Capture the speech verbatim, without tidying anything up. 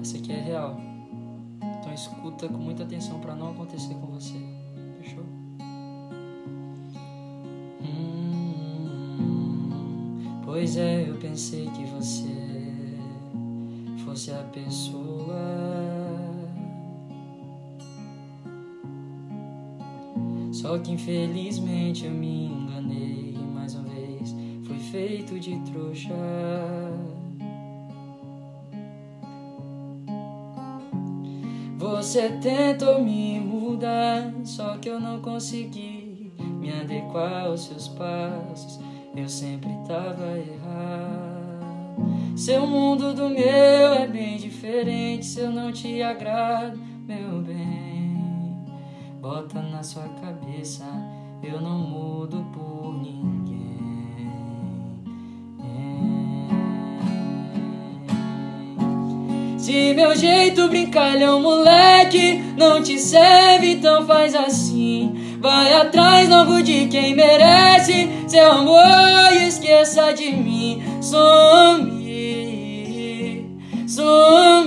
Essa aqui é real. Então escuta com muita atenção pra não acontecer com você. Fechou? Hum, pois é, eu pensei que você fosse a pessoa. Só que infelizmente eu me enganei. Mais uma vez fui feito de trouxa. Você tentou me mudar, só que eu não consegui me adequar aos seus passos. Eu sempre tava errado. Seu mundo do meu é bem diferente. Se eu não te agrado, meu bem, bota na sua cabeça, eu não mudo por ninguém. Se meu jeito brincalhão, moleque, não te serve, então faz assim. Vai atrás novo de quem merece seu amor e esqueça de mim. Some, some.